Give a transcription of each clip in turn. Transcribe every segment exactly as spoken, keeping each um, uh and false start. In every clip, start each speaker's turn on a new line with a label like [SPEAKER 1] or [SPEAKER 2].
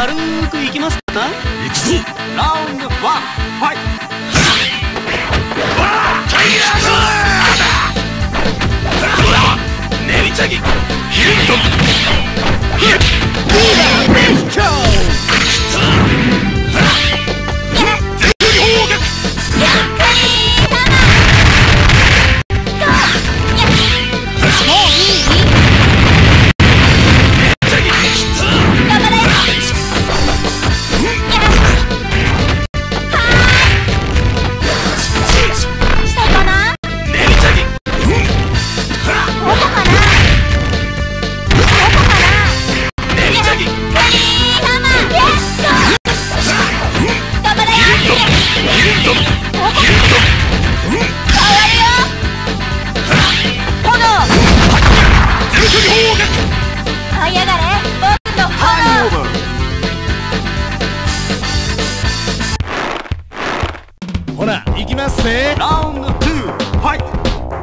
[SPEAKER 1] 軽くいきますか。行くぞ。ラウンドワン、ファイト。タイガーネリチャギヒットヒットリーダーベスト全力砲撃やっかりもういいほら、行きますぜ。ラウンドツー、ファイト。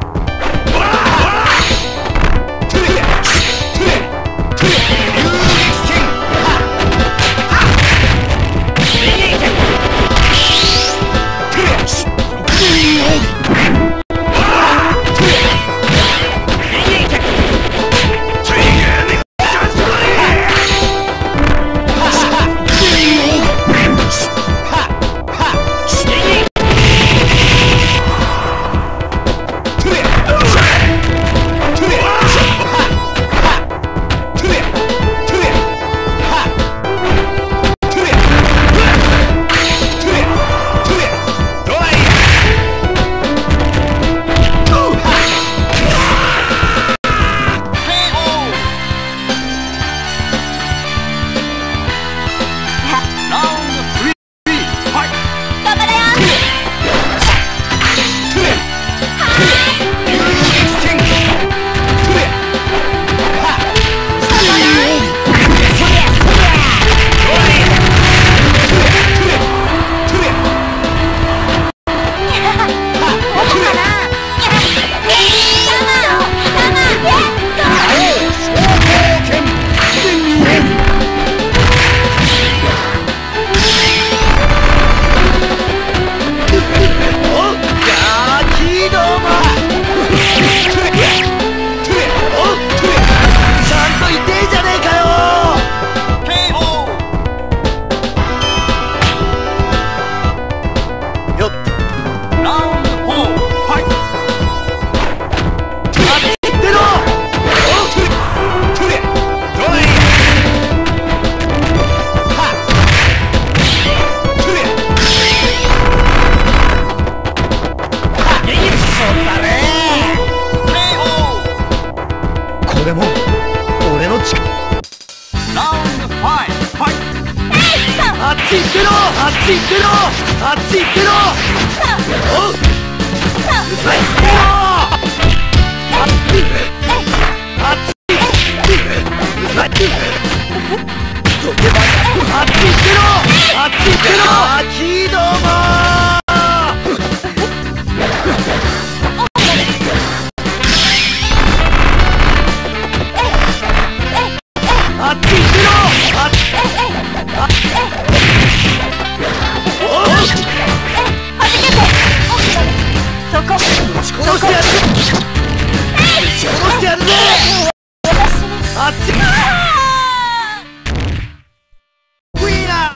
[SPEAKER 1] これも俺の力。ラウンドファイト、ファイト。あっち行ってろ、あっち行ってろ、あっち行ってろ。おう、うさいってろ。